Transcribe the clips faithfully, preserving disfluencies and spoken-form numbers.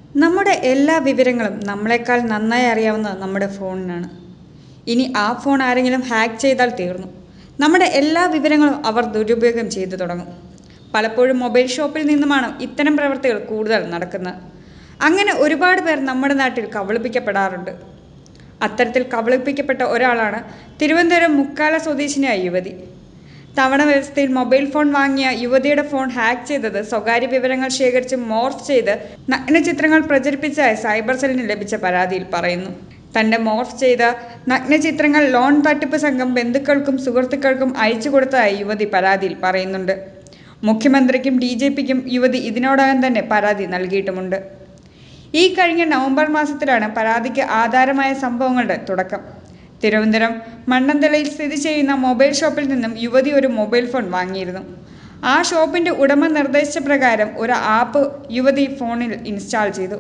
നമ്മുടെ എല്ലാ വിവരങ്ങളും നമ്മളെക്കാൾ നന്നായി അറിയാവുന്നത് നമ്മുടെ ഫോണിനാണ്. ഇനി ആ ഫോൺ ആരെങ്കിലും ഹാക്ക് ചെയ്താൽ തീർന്നു. നമ്മുടെ എല്ലാ വിവരങ്ങളും അവർ ദുരുപയോഗം ചെയ്തു തുടങ്ങും. പലപ്പോഴും മൊബൈൽ ഷോപ്പിൽ നിന്നുമാണ് ഇത്തരം പ്രവൃത്തികൾ കൂടുതൽ നടക്കുന്നത്. അങ്ങനെ ഒരുപാട് പേർ നമ്മുടെ നാട്ടിൽ കബളിപ്പിക്കപ്പെടാറുണ്ട്. അത്തരത്തിൽ കബളിപ്പിക്കപ്പെട്ട ഒരാളാണ് തിരുവനന്തപുരം മുക്കാല സ്വദേശിനിയായ യുവതി. തവണ വ്യവസ്ഥയിൽ മൊബൈൽ ഫോൺ വാങ്ങിയ യുവതിയുടെ ഫോൺ ഹാക്ക് ചെയ്തത് സ്വകാര്യ വിവരങ്ങൾ ശേഖരിച്ച് മോർഫ് ചെയ്ത് നഗ്നചിത്രങ്ങൾ പ്രചരിപ്പിച്ചതായി സൈബർ സെല്ലിന് ലഭിച്ച പരാതിയിൽ പറയുന്നു. തൻ്റെ മോർഫ് ചെയ്ത നഗ്നചിത്രങ്ങൾ ലോൺ തട്ടിപ്പ് സംഘം ബന്ധുക്കൾക്കും സുഹൃത്തുക്കൾക്കും അയച്ചു കൊടുത്തതായി യുവതി പരാതിയിൽ പറയുന്നുണ്ട്. മുഖ്യമന്ത്രിക്കും ഡി ജി പിക്കും യുവതി ഇതിനോടകം തന്നെ പരാതി നൽകിയിട്ടുമുണ്ട്. ഈ കഴിഞ്ഞ നവംബർ മാസത്തിലാണ് പരാതിക്ക് ആധാരമായ സംഭവങ്ങളുടെ തുടക്കം. തിരുവനന്തപുരം മണ്ണന്തലയിൽ സ്ഥിതി ചെയ്യുന്ന മൊബൈൽ ഷോപ്പിൽ നിന്നും യുവതി ഒരു മൊബൈൽ ഫോൺ വാങ്ങിയിരുന്നു. ആ ഷോപ്പിൻ്റെ ഉടമ നിർദ്ദേശിച്ച പ്രകാരം ഒരു ആപ്പ് യുവതി ഫോണിൽ ഇൻസ്റ്റാൾ ചെയ്തു.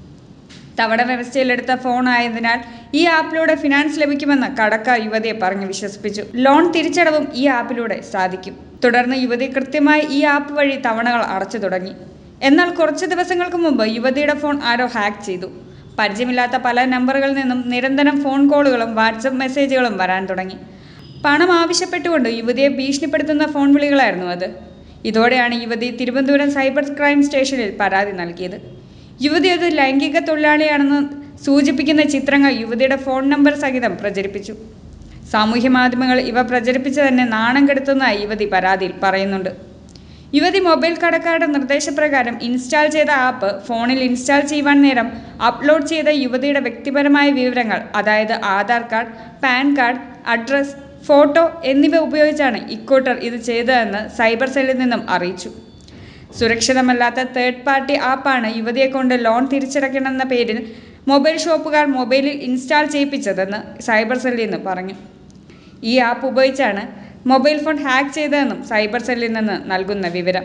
തവണ വ്യവസ്ഥയിലെടുത്ത ഫോൺ ആയതിനാൽ ഈ ആപ്പിലൂടെ ഫിനാൻസ് ലഭിക്കുമെന്ന് കടക്കാർ യുവതിയെ പറഞ്ഞ് വിശ്വസിപ്പിച്ചു. ലോൺ തിരിച്ചടവും ഈ ആപ്പിലൂടെ സാധിക്കും. തുടർന്ന് യുവതി കൃത്യമായി ഈ ആപ്പ് വഴി തവണകൾ അടച്ചു തുടങ്ങി. എന്നാൽ കുറച്ച് ദിവസങ്ങൾക്ക് മുമ്പ് യുവതിയുടെ ഫോൺ ആരോ ഹാക്ക് ചെയ്തു. പരിചയമില്ലാത്ത പല നമ്പറുകളിൽ നിന്നും നിരന്തരം ഫോൺ കോളുകളും വാട്സപ്പ് മെസ്സേജുകളും വരാൻ തുടങ്ങി. പണം ആവശ്യപ്പെട്ടുകൊണ്ട് യുവതിയെ ഭീഷണിപ്പെടുത്തുന്ന ഫോൺ വിളികളായിരുന്നു അത്. ഇതോടെയാണ് യുവതി തിരുവനന്തപുരം സൈബർ ക്രൈം സ്റ്റേഷനിൽ പരാതി നൽകിയത്. യുവതി ഒരു ലൈംഗിക തൊഴിലാളിയാണെന്ന് സൂചിപ്പിക്കുന്ന ചിത്രങ്ങൾ യുവതിയുടെ ഫോൺ നമ്പർ സഹിതം പ്രചരിപ്പിച്ചു. സാമൂഹ്യ മാധ്യമങ്ങൾ ഇവ പ്രചരിപ്പിച്ച് തന്നെ നാണം കെടുത്തുന്നതായി യുവതി പരാതിയിൽ പറയുന്നുണ്ട്. യുവതി മൊബൈൽ കടക്കാരുടെ നിർദ്ദേശപ്രകാരം ഇൻസ്റ്റാൾ ചെയ്ത ആപ്പ് ഫോണിൽ ഇൻസ്റ്റാൾ ചെയ്യുവാൻ നേരം അപ്ലോഡ് ചെയ്ത യുവതിയുടെ വ്യക്തിപരമായ വിവരങ്ങൾ, അതായത് Aadhaar card, PAN card, address, photo എന്നിവ ഉപയോഗിച്ചാണ് ഇക്കൂട്ടർ ഇത് ചെയ്തതെന്ന് സൈബർ സെല്ലിൽ നിന്നും അറിയിച്ചു. സുരക്ഷിതമല്ലാത്ത തേർഡ് പാർട്ടി ആപ്പാണ് യുവതിയെ കൊണ്ട് ലോൺ തിരിച്ചടയ്ക്കണമെന്ന പേരിൽ മൊബൈൽ ഷോപ്പുകാർ മൊബൈലിൽ ഇൻസ്റ്റാൾ ചെയ്യിപ്പിച്ചതെന്ന് സൈബർ സെല്ലിൽ നിന്ന് പറഞ്ഞു. ഈ ആപ്പ് ഉപയോഗിച്ചാണ് മൊബൈൽ ഫോൺ ഹാക്ക് ചെയ്തതെന്നും സൈബർ സെല്ലിൽ നിന്ന് നൽകുന്ന വിവരം.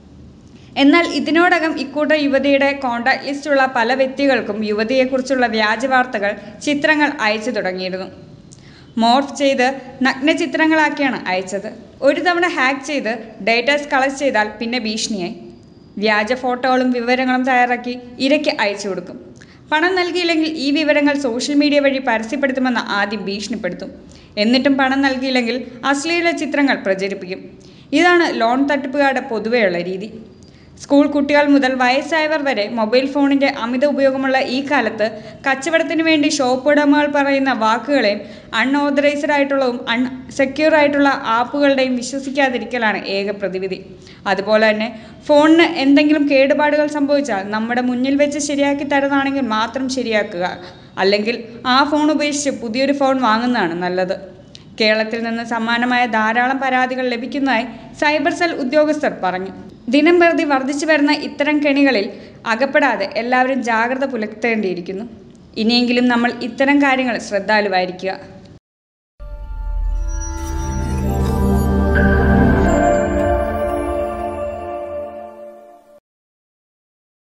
എന്നാൽ ഇതിനോടകം ഇക്കൂട്ടർ യുവതിയുടെ കോൺടാക്ട് ലിസ്റ്റുള്ള പല വ്യക്തികൾക്കും യുവതിയെക്കുറിച്ചുള്ള വ്യാജ വാർത്തകൾ, ചിത്രങ്ങൾ അയച്ചു തുടങ്ങിയിരുന്നു. മോർഫ് ചെയ്ത് നഗ്നചിത്രങ്ങളാക്കിയാണ് അയച്ചത്. ഒരു തവണ ഹാക്ക് ചെയ്ത് ഡേറ്റാസ് കളക്ട് ചെയ്താൽ പിന്നെ ഭീഷണിയായി. വ്യാജ ഫോട്ടോകളും വിവരങ്ങളും തയ്യാറാക്കി ഇരയ്ക്ക് അയച്ചു കൊടുക്കും. പണം നൽകിയില്ലെങ്കിൽ ഈ വിവരങ്ങൾ സോഷ്യൽ മീഡിയ വഴി പരസ്യപ്പെടുത്തുമെന്ന് ആദ്യം ഭീഷണിപ്പെടുത്തും. എന്നിട്ടും പണം നൽകിയില്ലെങ്കിൽ അശ്ലീല ചിത്രങ്ങൾ പ്രചരിപ്പിക്കും. ഇതാണ് ലോൺ തട്ടിപ്പുകാരുടെ പൊതുവെയുള്ള രീതി. സ്കൂൾ കുട്ടികൾ മുതൽ വയസ്സായവർ വരെ മൊബൈൽ ഫോണിൻ്റെ അമിത ഉപയോഗമുള്ള ഈ കാലത്ത് കച്ചവടത്തിന് വേണ്ടി ഷോപ്പ് ഉടമകൾ പറയുന്ന വാക്കുകളെയും അൺഓതറൈസ്ഡ് ആയിട്ടുള്ളതും അൺ സെക്യൂർ ആയിട്ടുള്ള ആപ്പുകളുടെയും വിശ്വസിക്കാതിരിക്കലാണ് ഏക പ്രതിവിധി. അതുപോലെ തന്നെ ഫോണിന് എന്തെങ്കിലും കേടുപാടുകൾ സംഭവിച്ചാൽ നമ്മുടെ മുന്നിൽ വെച്ച് ശരിയാക്കി തരുന്നതാണെങ്കിൽ മാത്രം ശരിയാക്കുക. അല്ലെങ്കിൽ ആ ഫോൺ ഉപേക്ഷിച്ച് പുതിയൊരു ഫോൺ വാങ്ങുന്നതാണ് നല്ലത്. കേരളത്തിൽ നിന്ന് സമാനമായ ധാരാളം പരാതികൾ ലഭിക്കുന്നതായി സൈബർ സെൽ ഉദ്യോഗസ്ഥർ പറഞ്ഞു. ദിനം പ്രതി വർദ്ധിച്ചു വരുന്ന ഇത്തരം കെണികളിൽ അകപ്പെടാതെ എല്ലാവരും ജാഗ്രത പുലർത്തേണ്ടിയിരിക്കുന്നു. ഇനിയെങ്കിലും നമ്മൾ ഇത്തരം കാര്യങ്ങൾ ശ്രദ്ധാലുവായിരിക്കുക.